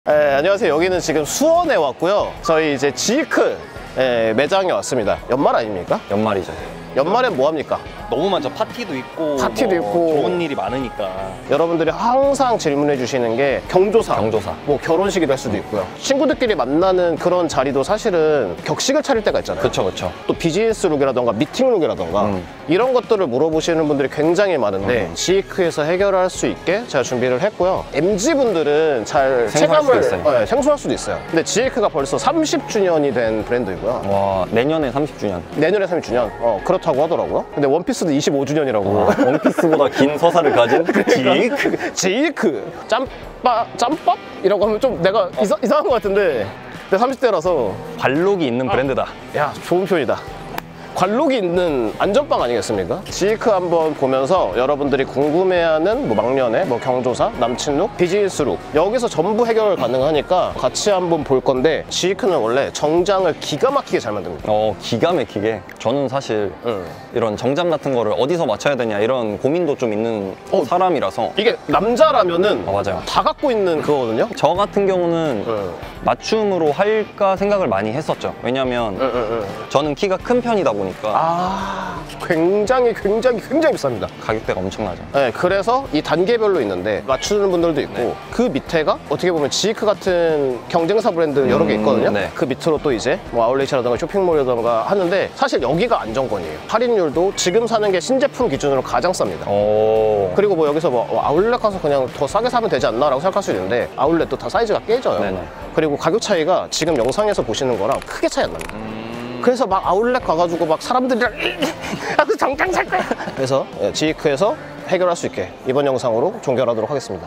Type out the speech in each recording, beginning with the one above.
네, 안녕하세요. 여기는 지금 수원에 왔고요. 저희 이제 지이크 매장에 왔습니다. 연말 아닙니까? 연말이죠. 연말엔 뭐 합니까? 너무 많죠. 파티도 있고 좋은 일이 많으니까. 여러분들이 항상 질문해 주시는 게 경조사, 뭐 결혼식이라 할 수도 있고요. 친구들끼리 만나는 그런 자리도 사실은 격식을 차릴 때가 있잖아요. 그쵸. 또 비즈니스 룩이라던가 미팅 룩이라던가 이런 것들을 물어보시는 분들이 굉장히 많은데 지이크에서 해결할 수 있게 제가 준비를 했고요. MZ분들은 잘 체감을 생소할 수도 있어요. 근데 지이크가 벌써 30주년이 된 브랜드이고요. 와, 내년에 30주년. 내년에 30주년? 그렇다고 하더라고요. 근데 원피스도 25주년이라고. 원피스보다 긴 서사를 가진 지이크. 짬밥? 이라고 하면 좀 내가 이상한 것 같은데 내가 30대라서 관록이 있는 브랜드다. 야, 좋은 표현이다. 관록이 있는 안전빵 아니겠습니까? 지이크 한번 보면서 여러분들이 궁금해하는 뭐 막년회, 뭐 경조사, 남친룩, 비즈니스룩 여기서 전부 해결 가능하니까 같이 한번 볼 건데 지이크는 원래 정장을 기가 막히게 잘 만듭니다. 기가 막히게. 저는 사실 이런 정장 같은 거를 어디서 맞춰야 되냐 이런 고민도 좀 있는 사람이라서 이게 남자라면은 맞아요. 다 갖고 있는 그거거든요? 저 같은 경우는 맞춤으로 할까 생각을 많이 했었죠. 왜냐면 저는 키가 큰 편이다 보니까 굉장히 비쌉니다. 가격대가 엄청나죠. 네, 그래서 이 단계별로 있는데 맞추는 분들도 있고 그 밑에가 어떻게 보면 지이크 같은 경쟁사 브랜드 여러 개 있거든요. 그 밑으로 또 이제 뭐 아울렛이라던가 쇼핑몰이라던가 하는데 사실 여기가 안정권이에요. 할인율도 지금 사는 게 신제품 기준으로 가장 쌉니다. 그리고 뭐 여기서 뭐 아울렛 가서 그냥 더 싸게 사면 되지 않나 라고 생각할 수 있는데 아울렛도 다 사이즈가 깨져요. 그리고 가격 차이가 지금 영상에서 보시는 거랑 크게 차이 안 납니다. 그래서 막 아울렛 가가지고 막 사람들이랑 나도 정장 살 거야. 그래서 지이크에서 해결할 수 있게 이번 영상으로 종결하도록 하겠습니다.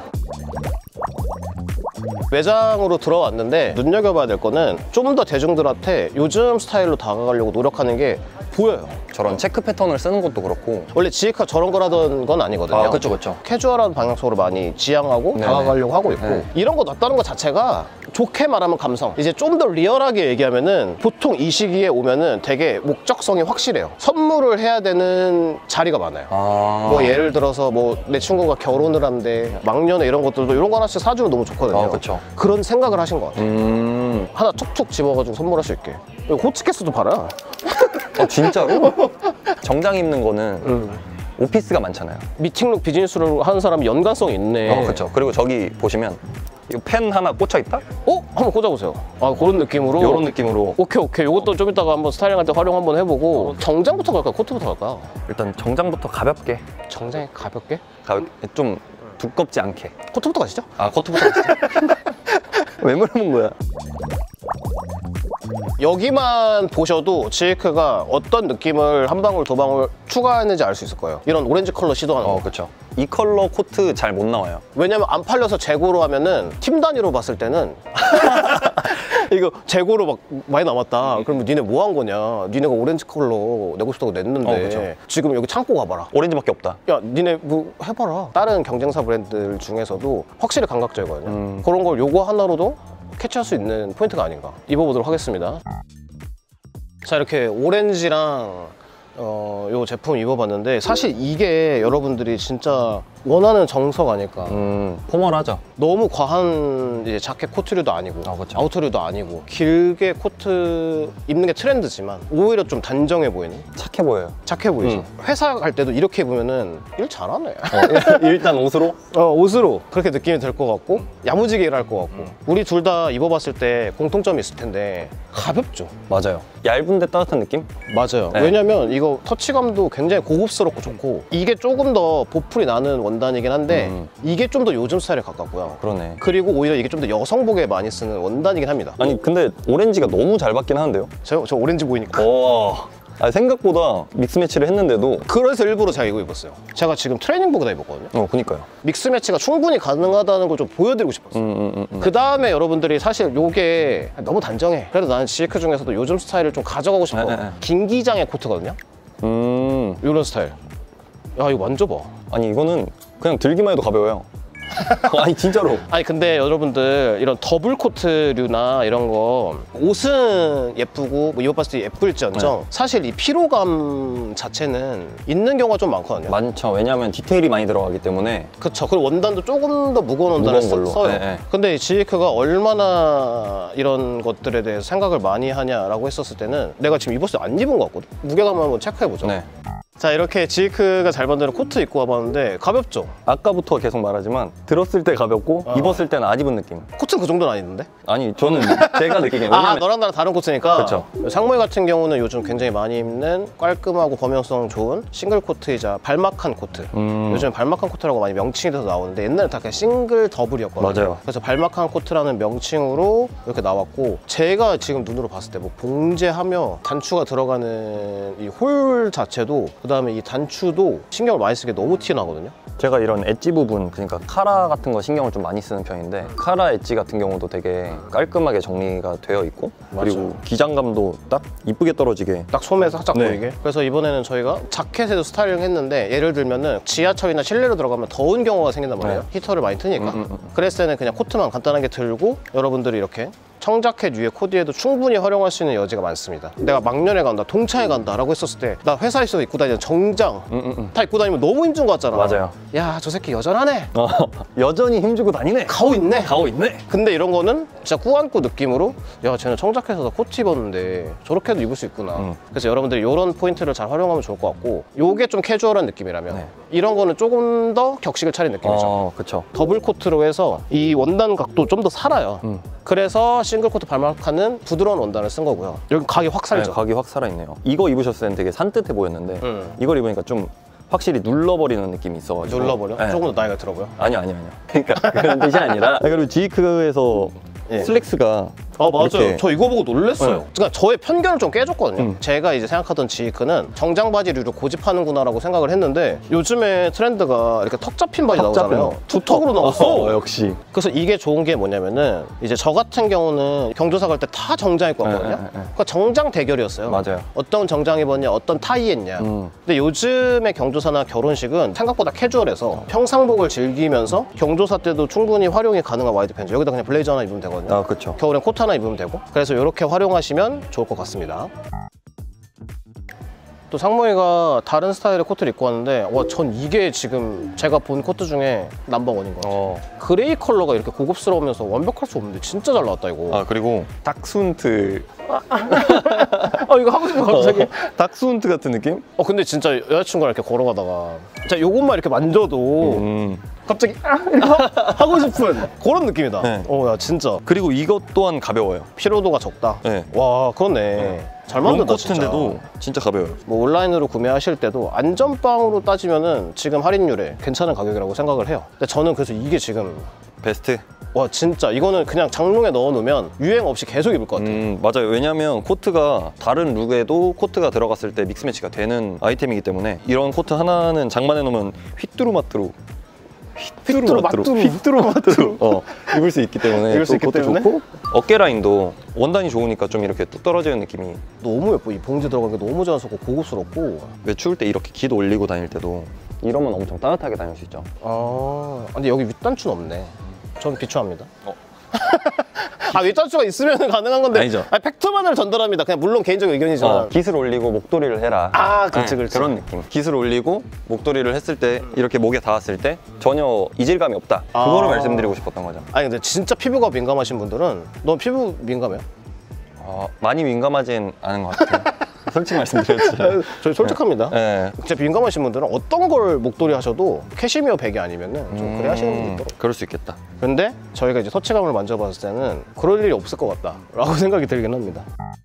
매장으로 들어왔는데 눈여겨봐야 될 거는 좀 더 대중들한테 요즘 스타일로 다가가려고 노력하는 게 보여요. 저런 체크 패턴을 쓰는 것도 그렇고 원래 지이크가 저런 거라던 건 아니거든요. 그쵸. 캐주얼한 방향성으로 많이 지향하고 다가가려고 하고 있고 이런 거 놨다는 것 자체가 좋게 말하면 감성. 이제 좀 더 리얼하게 얘기하면은 보통 이 시기에 오면은 되게 목적성이 확실해요. 선물을 해야 되는 자리가 많아요. 뭐 예를 들어서 뭐 내 친구가 결혼을 한대 막년에 이런 것들도 이런 거 하나씩 사주면 너무 좋거든요. 그쵸. 그런 생각을 하신 것 같아요. 하나 툭툭 집어가지고 선물할 수 있게. 호치케스도 팔아. 진짜로? 정장 입는 거는 오피스가 많잖아요. 미팅룩, 비즈니스룩 하는 사람이 연관성이 있네. 그렇죠. 그리고 저기 보시면 이 펜 하나 꽂혀 있다? 한번 꽂아보세요. 그런 느낌으로. 이런 느낌으로. 오케이. 이것도 좀 이따가 한번 스타일링할 때 활용 한번 해보고. 정장부터 갈까요? 코트부터 갈까요? 일단 정장부터 가볍게. 정장이 가볍게? 좀 두껍지 않게. 코트부터 가시죠. 코트부터 가시죠. 왜 물어본 거야? 여기만 보셔도 지이크가 어떤 느낌을 한 방울 두 방울 추가했는지 알 수 있을 거예요. 이런 오렌지 컬러 시도하는 거. 그렇죠. 이 컬러 코트 잘 못 나와요. 왜냐면 안 팔려서 재고로 하면은 팀 단위로 봤을 때는 이거 재고로 막 많이 남았다. 그러면 니네 뭐 한 거냐? 니네가 오렌지 컬러 내고 싶다고 냈는데 지금 여기 창고 가봐라. 오렌지밖에 없다. 야, 니네 뭐 해봐라. 다른 경쟁사 브랜드들 중에서도 확실히 감각적이거든요. 그런 걸 요거 하나로도 캐치할 수 있는 포인트가 아닌가. 입어보도록 하겠습니다. 자, 이렇게 오렌지랑 요 제품 입어봤는데 사실 이게 여러분들이 진짜 원하는 정석 아닐까. 포멀하죠. 너무 과한 이제 자켓 코트류도 아니고 아우터류도 아니고 길게 코트 입는 게 트렌드지만 오히려 좀 단정해 보이는. 착해 보여요. 착해 보이죠. 회사 갈 때도 이렇게 입으면은 일 잘하네. 일단 옷으로? 옷으로 그렇게 느낌이 들 것 같고 야무지게 일할 것 같고. 우리 둘 다 입어봤을 때 공통점이 있을 텐데 가볍죠. 맞아요. 얇은데 따뜻한 느낌? 맞아요. 왜냐면 이거 터치감도 굉장히 고급스럽고 좋고 이게 조금 더 보풀이 나는 원단이긴 한데 이게 좀 더 요즘 스타일에 가깝고요. 그러네. 그리고 오히려 이게 좀 더 여성복에 많이 쓰는 원단이긴 합니다. 아니 근데 오렌지가 너무 잘 받긴 하는데요? 저 오렌지 보이니까. 생각보다 믹스매치를 했는데도. 그래서 일부러 제가 이거 입었어요. 제가 지금 트레이닝복에다 입었거든요. 그니까요. 믹스매치가 충분히 가능하다는 걸 좀 보여드리고 싶었어요. 그 다음에 여러분들이 사실 요게 너무 단정해. 그래도 나는 지이크 중에서도 요즘 스타일을 좀 가져가고 싶어. 긴 기장의 코트거든요. 이런 스타일. 야, 이거 만져봐. 아니 이거는 그냥 들기만 해도 가벼워요. 아니 진짜로. 아니 근데 여러분들 이런 더블 코트류나 이런 거 옷은 예쁘고 뭐 입어봤을 때 예쁠지언정 사실 이 피로감 자체는 있는 경우가 좀 많거든요. 많죠. 왜냐하면 디테일이 많이 들어가기 때문에. 그쵸. 그리고 원단도 조금 더 무거운 원단을 무거운 걸로. 써요. 네. 근데 이 지이크가 얼마나 이런 것들에 대해서 생각을 많이 하냐라고 했었을 때는 내가 지금 입었을 때 안 입은 것 같거든? 무게감 한번 체크해보죠. 네. 자, 이렇게 지이크가 잘 만드는 코트 입고 와봤는데 가볍죠? 아까부터 계속 말하지만 들었을 때 가볍고 입었을 때는 안 입은 느낌. 코트는 그 정도는 아닌데? 아니 저는 제가 느끼기엔 아, 너랑 나랑 다른 코트니까? 그쵸. 상무이 같은 경우는 요즘 굉장히 많이 입는 깔끔하고 범용성 좋은 싱글 코트이자 발막한 코트. 요즘 발막한 코트라고 많이 명칭이 돼서 나오는데 옛날에 다 그냥 싱글 더블이었거든요. 맞아요. 그래서 발막한 코트라는 명칭으로 이렇게 나왔고 제가 지금 눈으로 봤을 때 뭐 봉제하며 단추가 들어가는 이 홀 자체도 그다음에 이 단추도 신경을 많이 쓰게 너무 튀어나거든요. 제가 이런 엣지 부분, 그러니까 카라 같은 거 신경을 좀 많이 쓰는 편인데 카라 엣지 같은 경우도 되게 깔끔하게 정리가 되어 있고 그리고 기장감도 딱 이쁘게 떨어지게 딱 소매 살짝 네. 보이게. 그래서 이번에는 저희가 자켓에도 스타일링 했는데 예를 들면은 지하철이나 실내로 들어가면 더운 경우가 생긴단 말이에요. 히터를 많이 트니까. 그랬을 때는 그냥 코트만 간단하게 들고 여러분들이 이렇게 청자켓 위에 코디에도 충분히 활용할 수 있는 여지가 많습니다. 내가 막년에 간다, 동창회 간다 라고 했었을 때 나 회사에서 입고 다니는 정장 다 입고 다니면 너무 힘준 것 같잖아. 맞아요. 야, 저 새끼 여전하네. 여전히 힘주고 다니네. 가오 있네. 가오 있네. 근데 이런 거는 진짜 꾸안꾸 느낌으로 야, 쟤는 청자켓에서 코트 입었는데 저렇게도 입을 수 있구나. 그래서 여러분들이 이런 포인트를 잘 활용하면 좋을 것 같고 요게 좀 캐주얼한 느낌이라면 네. 이런 거는 조금 더 격식을 차린 느낌이죠. 그쵸. 더블 코트로 해서 이 원단 각도 좀 더 살아요. 그래서 싱글 코트 발막하는 부드러운 원단을 쓴 거고요. 여기 각이 확 살죠. 네, 각이 확 살아있네요. 이거 입으셨을 때는 되게 산뜻해 보였는데 이걸 입으니까 좀 확실히 눌러버리는 느낌이 있어가지고. 눌러버려? 네. 조금 더 나이가 들어 보여? 아니요. 그러니까 그런 뜻이 아니라 그리고 지이크에서 예. 슬랙스가 맞아요. 이렇게. 저 이거 보고 놀랬어요. 네. 그러니까 저의 편견을 좀 깨줬거든요. 제가 이제 생각하던 지이크는 정장 바지류를 고집하는구나라고 생각을 했는데 요즘에 트렌드가 이렇게 턱 잡힌 바지 나오잖아요. 투턱으로 나왔어. 역시. 그래서 이게 좋은 게 뭐냐면은 이제 저 같은 경우는 경조사 갈 때 다 정장 입고 왔거든요. 네. 그러니까 정장 대결이었어요. 맞아요. 어떤 정장 입었냐, 어떤 타이 했냐. 근데 요즘의 경조사나 결혼식은 생각보다 캐주얼해서 평상복을 즐기면서 경조사 때도 충분히 활용이 가능한 와이드 팬츠. 여기다 그냥 블레이저 하나 입으면 되거든요. 그쵸. 겨울엔 코트 하나 입으면 되고. 그래서 이렇게 활용하시면 좋을 것 같습니다. 또 상무이가 다른 스타일의 코트를 입고 왔는데 전 이게 지금 제가 본 코트 중에 넘버원인 것 같아요. 그레이 컬러가 이렇게 고급스러우면서 완벽할 수 없는데 진짜 잘 나왔다 이거. 그리고 닥스훈트. 이거 하고 싶어 갑자기. 닥스훈트 같은 느낌? 근데 진짜 여자친구랑 이렇게 걸어가다가 자 요것만 이렇게 만져도 갑자기 하고 싶은 그런 느낌이다. 네. 야 진짜 그리고 이것 또한 가벼워요. 피로도가 적다. 네. 와 그렇네. 잘 만든다 코트인데도 진짜 가벼워요. 뭐 온라인으로 구매하실 때도 안전빵으로 따지면은 지금 할인율에 괜찮은 가격이라고 생각을 해요. 근데 저는 그래서 이게 지금 베스트. 와 진짜 이거는 그냥 장롱에 넣어놓으면 유행 없이 계속 입을 것 같아요. 맞아요. 왜냐면 코트가 다른 룩에도 코트가 들어갔을 때 믹스매치가 되는 아이템이기 때문에 이런 코트 하나는 장만해 놓으면 휘뚜루마뚜루 입을 수 있기 때문에 입을 수 있기 그것도 때문에? 좋고 어깨 라인도 원단이 좋으니까 좀 이렇게 뚝 떨어지는 느낌이. 너무 예뻐. 이 봉지 들어간 게 너무 자연스럽고 고급스럽고. 왜 추울 때 이렇게 기도 올리고 다닐 때도 이러면 엄청 따뜻하게 다닐 수 있죠. 근데 여기 윗단추는 없네. 전 비추합니다. 윗단추가 있으면 가능한 건데. 아니죠. 팩트만을 전달합니다. 그냥 물론 개인적인 의견이지만. 깃을 올리고 목도리를 해라. 그렇지. 그런 느낌. 깃을 올리고 목도리를 했을 때 이렇게 목에 닿았을 때 전혀 이질감이 없다. 그거를 말씀드리고 싶었던 거죠. 근데 진짜 피부가 민감하신 분들은 넌 피부 민감해요? 많이 민감하진 않은 것 같아요. 솔직히 말씀드렸죠. 저희 솔직합니다. 네. 진짜 민감하신 분들은 어떤 걸 목도리 하셔도 캐시미어 베개 아니면은 좀 그래 하시는 분들 있더라고요. 그럴 수 있겠다. 근데 저희가 이제 터치감을 만져봤을 때는 그럴 일이 없을 것 같다 라고 생각이 들긴 합니다.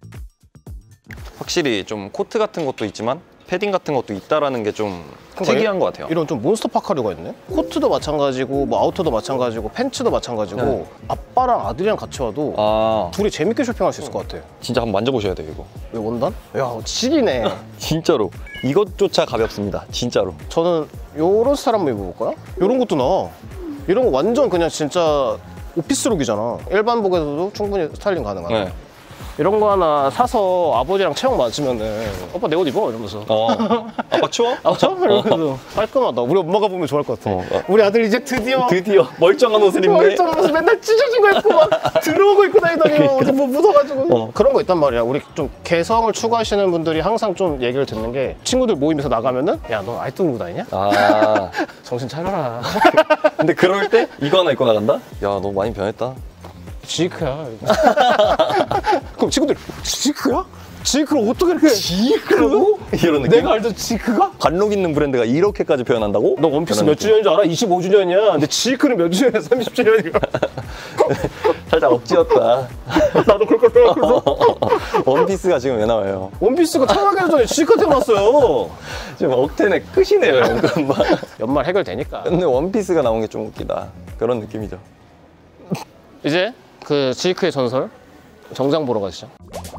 확실히 좀 코트 같은 것도 있지만 패딩 같은 것도 있다라는 게 좀 특이한 것 같아요. 이런 좀 몬스터파카류가 있네? 코트도 마찬가지고 뭐 아우터도 마찬가지고 팬츠도 마찬가지고 네. 아빠랑 아들이랑 같이 와도 둘이 재밌게 쇼핑할 수 있을 것 같아. 진짜 한번 만져보셔야 돼요 이거. 이 원단? 야 지리네. 진짜로 이것조차 가볍습니다. 진짜로. 저는 요런 스타일 한번 입어볼까요? 요런 것도 나와. 이런 거 완전 그냥 진짜 오피스룩이잖아. 일반복에서도 충분히 스타일링 가능하다. 네. 이런 거 하나 사서 아버지랑 체형 맞으면은 오빠 내 옷 입어 이러면서 아빠 아빠 추워? 저? 이러면서 깔끔하다. 우리 엄마가 보면 좋아할 것 같아. 우리 아들 이제 드디어 멀쩡한 옷을 입네. 멀쩡한 모습 맨날 찢어지고 있고 막 들어오고 있고 다니더니 어디 뭐 무서워가지고 그런 거 있단 말이야. 우리 좀 개성을 추구하시는 분들이 항상 좀 얘기를 듣는 게 친구들 모임에서 나가면은 야 너 아이돌 들고 다니냐? 아. 정신 차려라. 근데 그럴 때 이거 하나 입고 나간다? 야, 너 많이 변했다. 지크야. 그럼 친구들 지크야? 지크를 어떻게 이렇게 지크라고? 이런 느낌? 내가 알던 지크가? 관록 있는 브랜드가 이렇게까지 표현한다고? 너 원피스 몇 주년인 줄 알아? 25주년이야. 근데 지크는 몇 주년이야? 30주년이야. 살짝 억지였다. 나도 그럴 것 같아서. 원피스가 지금 왜 나와요? 원피스가 창하기 전에 지크 태어났어요. 지금 억텐에 끝이네요, 연금만. 연말 해결되니까. 근데 원피스가 나온 게 좀 웃기다. 그런 느낌이죠. 이제 그 지크의 전설 정장 보러 가시죠.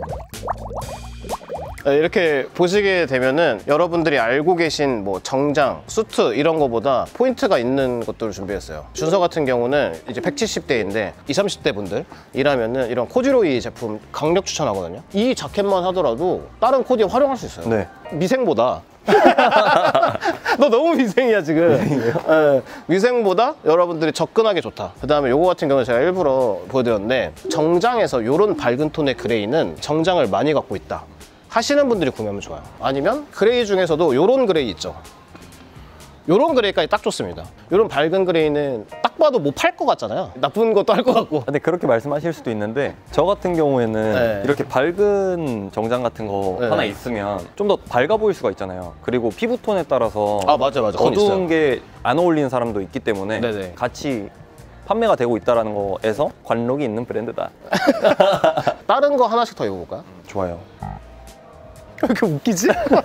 이렇게 보시게 되면은 여러분들이 알고 계신 뭐 정장, 수트 이런 거보다 포인트가 있는 것들을 준비했어요. 준서 같은 경우는 이제 170대인데 20, 30대 분들 일하면은 이런 코듀로이 제품 강력 추천하거든요. 이 자켓만 하더라도 다른 코디에 활용할 수 있어요. 네. 미생보다 너 너무 미생이야 지금. 미생보다 여러분들이 접근하기 좋다. 그 다음에 요거 같은 경우는 제가 일부러 보여드렸는데 정장에서 요런 밝은 톤의 그레이는 정장을 많이 갖고 있다 하시는 분들이 구매하면 좋아요. 아니면 그레이 중에서도 요런 그레이 있죠. 요런 그레이까지 딱 좋습니다. 요런 밝은 그레이는 딱 봐도 뭐 팔 것 같잖아요. 나쁜 것도 할 것 같고. 근데 그렇게 말씀하실 수도 있는데 저 같은 경우에는 네. 이렇게 밝은 정장 같은 거 네. 하나 있으면 좀 더 밝아 보일 수가 있잖아요. 그리고 피부톤에 따라서 아 맞아. 그건 있어요. 어두운 게 안 어울리는 사람도 있기 때문에 네네. 같이 판매가 되고 있다는 거에서 관록이 있는 브랜드다. 다른 거 하나씩 더 입어볼까요? 좋아요. 왜 이렇게 웃기지?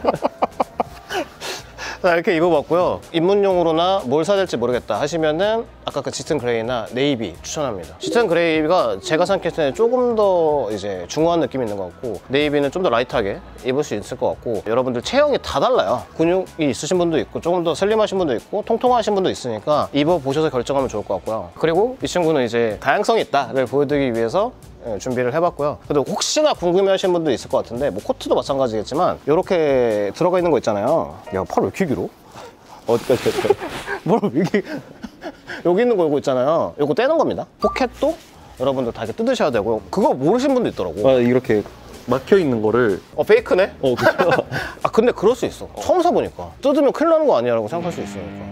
자, 이렇게 입어봤고요. 입문용으로나 뭘 사야 될지 모르겠다 하시면은 아까 그 짙은 그레이나 네이비 추천합니다. 짙은 그레이가 제가 생각했을 때 조금 더 이제 중후한 느낌이 있는 것 같고 네이비는 좀 더 라이트하게 입을 수 있을 것 같고 여러분들 체형이 다 달라요. 근육이 있으신 분도 있고 조금 더 슬림하신 분도 있고 통통하신 분도 있으니까 입어보셔서 결정하면 좋을 것 같고요. 그리고 이 친구는 이제 다양성이 있다를 보여드리기 위해서 준비를 해봤고요. 근데 혹시나 궁금해하시는 분도 있을 것 같은데 뭐 코트도 마찬가지겠지만 이렇게 들어가 있는 거 있잖아요. 야, 팔 왜 이렇게 길어? 어디까지 할까요? 뭘 이게 여기 있는 거 이거 있잖아요. 이거 떼는 겁니다. 포켓도 여러분들 다 이렇게 뜯으셔야 되고요. 그거 모르시는 분도 있더라고. 아, 이렇게 막혀 있는 거를 페이크네? 그렇죠. 아 근데 그럴 수 있어. 처음 사보니까 뜯으면 큰일 나는 거 아니야라고 생각할 수 있으니까.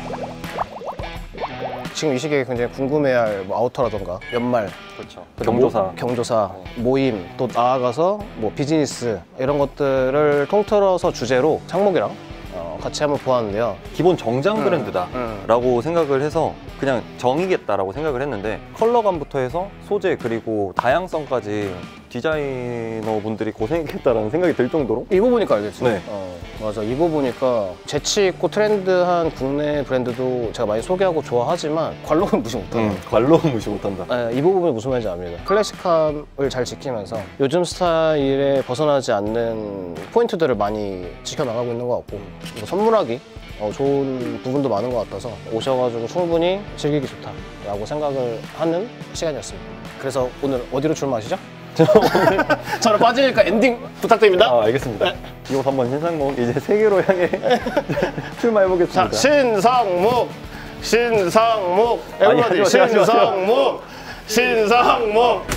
지금 이 시기에 굉장히 궁금해할 뭐 아우터라던가 연말, 그렇죠. 경조사. 경조사, 모임, 또 나아가서 뭐 비즈니스 이런 것들을 통틀어서 주제로 창목이랑 같이 한번 보았는데요. 기본 정장 브랜드다라고 생각을 해서 그냥 정이겠다라고 생각을 했는데 컬러감부터 해서 소재 그리고 다양성까지 디자이너 분들이 고생했겠다라는 생각이 들 정도로 입어보니까 알겠지. 네. 맞아. 입어보니까 재치있고 트렌드한 국내 브랜드도 제가 많이 소개하고 좋아하지만 관록은 무시 못해요. 관록은 무시 못한다. 입어보면 무슨 말인지 압니다. 클래식함을 잘 지키면서 요즘 스타일에 벗어나지 않는 포인트들을 많이 지켜나가고 있는 것 같고 뭐 선물하기 좋은 부분도 많은 것 같아서 오셔가지고 충분히 즐기기 좋다라고 생각을 하는 시간이었습니다. 그래서 오늘 어디로 출마하시죠? 저는 빠지니까 엔딩 부탁드립니다. 아, 알겠습니다. 이거 한번 신상목 이제 세계로 향해 출마해보겠습니다. 자, 신상목, 신상목, 아니, 에브리바디 하지 마, 하지 마, 하지 마. 신상목, 신상목.